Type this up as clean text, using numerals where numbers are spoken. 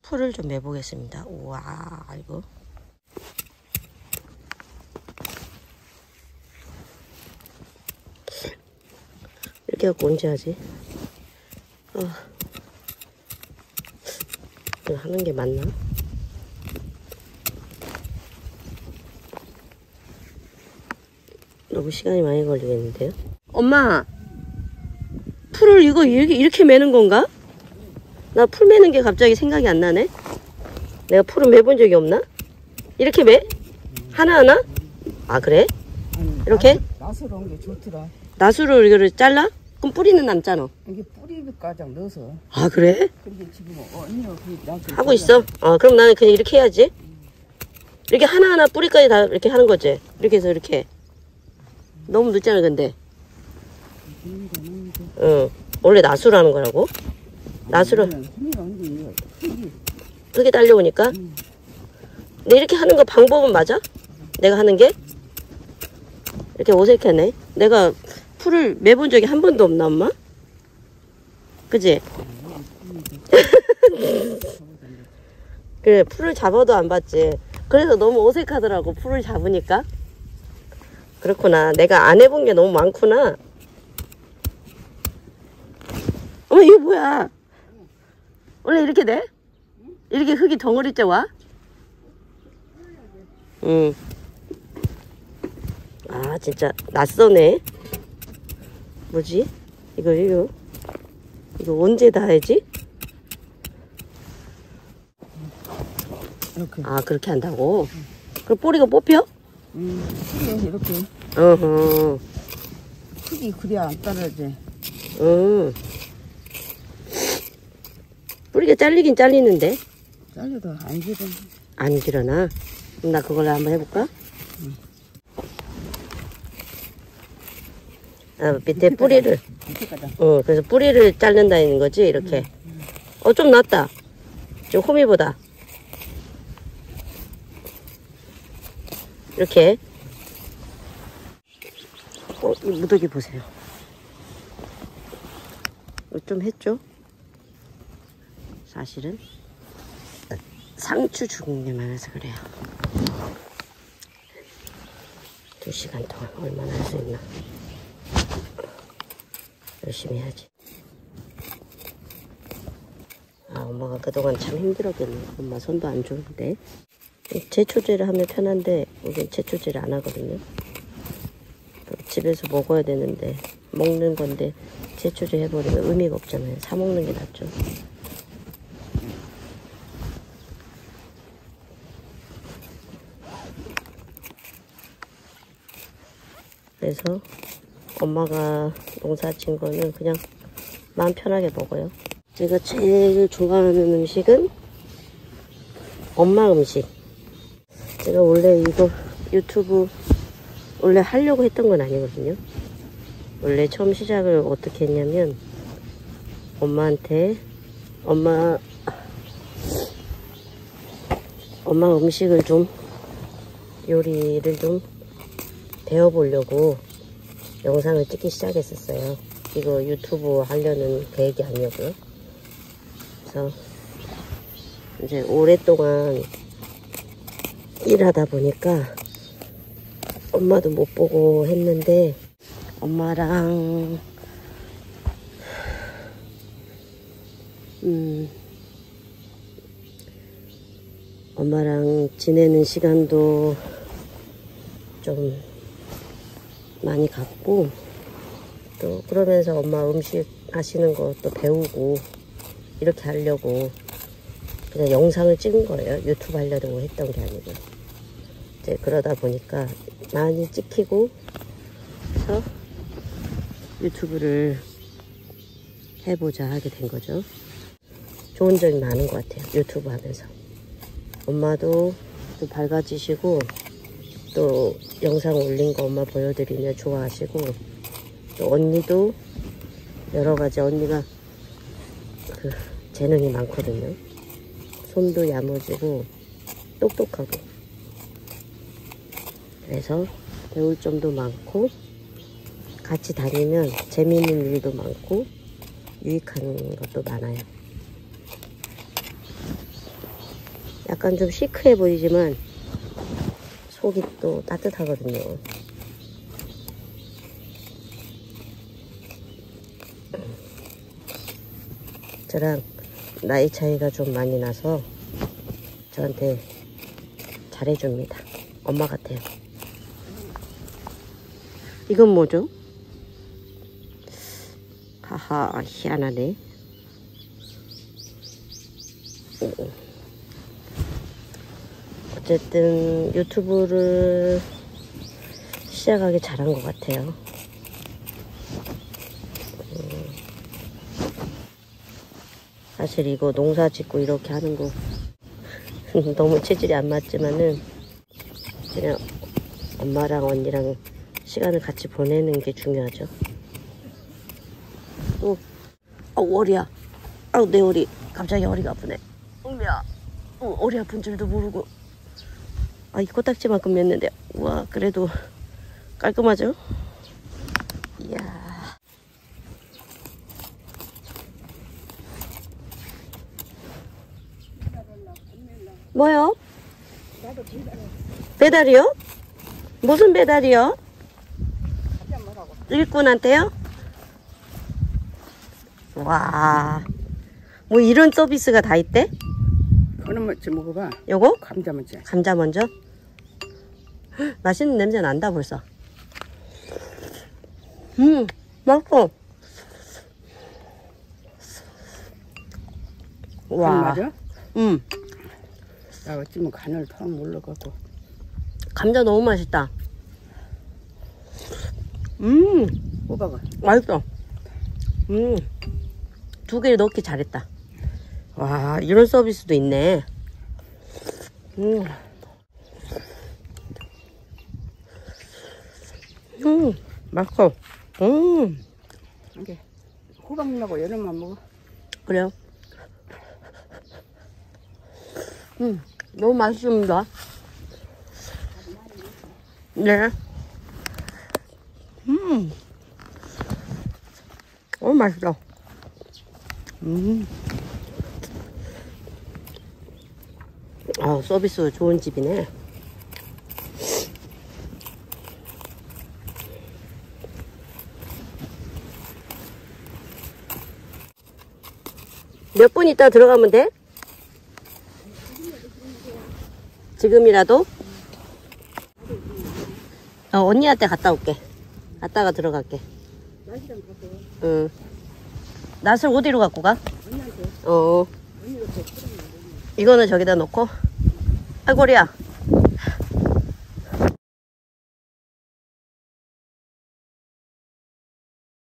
풀을 좀 매보겠습니다. 우와, 이거. 이렇게 갖고 언제 하지? 이거 하는 게 맞나? 너무 시간이 많이 걸리겠는데요? 엄마! 풀을 이거 이렇게 매는 건가? 나 풀 매는 게 갑자기 생각이 안 나네? 내가 풀을 매본 적이 없나? 이렇게 매? 하나하나? 아, 그래? 이렇게? 나스로 온 게 좋더라. 나수를 이거를 잘라? 그럼 뿌리는 남잖아. 이게 뿌리까지 넣어서. 아, 그래? 근데 지금 언니가 그 나한테 하고 있어? 그럼 나는 그냥 이렇게 해야지. 이렇게 하나하나 뿌리까지 다 이렇게 하는 거지. 이렇게 해서 이렇게. 너무 늦잖아, 근데. 응. 원래 나수로 하는 거라고? 나수로. 그렇게 딸려오니까. 근데 이렇게 하는 거 방법은 맞아? 내가 하는 게? 이렇게 어색하네. 내가 풀을 매본 적이 한 번도 없나, 엄마? 그지? 그래, 풀을 잡아도 안 봤지. 그래서 너무 어색하더라고, 풀을 잡으니까. 그렇구나. 내가 안 해본 게 너무 많구나. 어머, 이거 뭐야? 원래 이렇게 돼? 이렇게 흙이 덩어리째 와? 응. 아, 진짜 낯서네. 뭐지? 이거 언제 다 해야지? 이렇게. 아, 그렇게 한다고? 그럼 뿌리가 뽑혀? 그래, 이렇게. 어허. 흙이 그래야 안 떨어져. 뿌리가 잘리긴 잘리는데. 잘려도 안 길어. 안 길어나? 그럼 나 그걸로 한번 해볼까? 아, 밑에 뿌리를. 그래서 뿌리를 자른다는 거지, 이렇게. 좀 낫다. 좀 호미보다. 이렇게. 이 무더기 보세요. 좀 했죠? 사실은 상추 죽은 게 많아서 그래요. 2시간 동안 얼마나 할 수 있나. 열심히 해야지. 아, 엄마가 그동안 참 힘들었겠네. 엄마 손도 안 좋은데. 제초제를 하면 편한데 우린 제초제를 안 하거든요. 집에서 먹어야 되는데 먹는 건데 제초제 해버리면 의미가 없잖아요. 사 먹는 게 낫죠. 그래서 엄마가 농사 진 거는 그냥 마음 편하게 먹어요. 제가 제일 좋아하는 음식은 엄마 음식. 제가 원래 이거 유튜브 원래 하려고 했던 건 아니거든요. 원래 처음 시작을 어떻게 했냐면 엄마한테 엄마 음식을 좀 요리를 좀 배워보려고 영상을 찍기 시작했었어요. 이거 유튜브 하려는 계획이 아니었고요. 그래서 이제 오랫동안 일하다 보니까 엄마도 못 보고 했는데 엄마랑 엄마랑 지내는 시간도 좀 많이 갖고 또 그러면서 엄마 음식 하시는 것도 배우고 이렇게 하려고 그냥 영상을 찍은 거예요. 유튜브 하려고 했던 게 아니고. 이제 그러다 보니까 많이 찍히고 해서 유튜브를 해보자 하게 된 거죠. 좋은 점이 많은 것 같아요. 유튜브 하면서. 엄마도 또 밝아지시고 또 영상 올린 거 엄마 보여드리면 좋아하시고 또 언니도 여러가지 언니가 그 재능이 많거든요. 손도 야무지고 똑똑하고 그래서 배울 점도 많고 같이 다니면 재미있는 일도 많고 유익한 것도 많아요. 약간 좀 시크해 보이지만 속이 또 따뜻하거든요. 저랑 나이 차이가 좀 많이 나서 저한테 잘해줍니다. 엄마 같아요. 이건 뭐죠? 하하, 희한하네. 어쨌든 유튜브를 시작하기 잘한 것 같아요. 사실 이거 농사 짓고 이렇게 하는 거 너무 체질이 안 맞지만은 그냥 엄마랑 언니랑 시간을 같이 보내는 게 중요하죠. 또 허리야. 내 허리. 갑자기 허리가 아프네. 엄미야. 허리 아픈 줄도 모르고. 이 코딱지만큼 맸는데. 우와, 그래도 깔끔하죠? 이야. 뭐요? 배달이요? 무슨 배달이요? 일꾼한테요? 와, 뭐 이런 서비스가 다 있대? 그놈 먼저 먹어봐. 요거? 감자 먼저. 감자 먼저? 헉, 맛있는 냄새 난다 벌써. 맛있어. 와. 간 맞아? 나 어찌면 간을 더 몰라갖고. 감자 너무 맛있다. 호박은. 맛있어. 2개 넣기 잘했다. 와, 이런 서비스도 있네. 맛있어. 이게 호박 넣고 여름만 먹어. 그래요? 너무 맛있습니다. 네. 맛있어. 서비스 좋은 집이네. 몇 분 있다 들어가면 돼? 지금이라도? 언니한테 갔다 올게. 갔다가 들어갈게. 날씨랑 가서 응. 낫을 어디로 갖고 가? 언니한테. 어. 언니가 더 이거는 저기다 놓고. 아이고리야.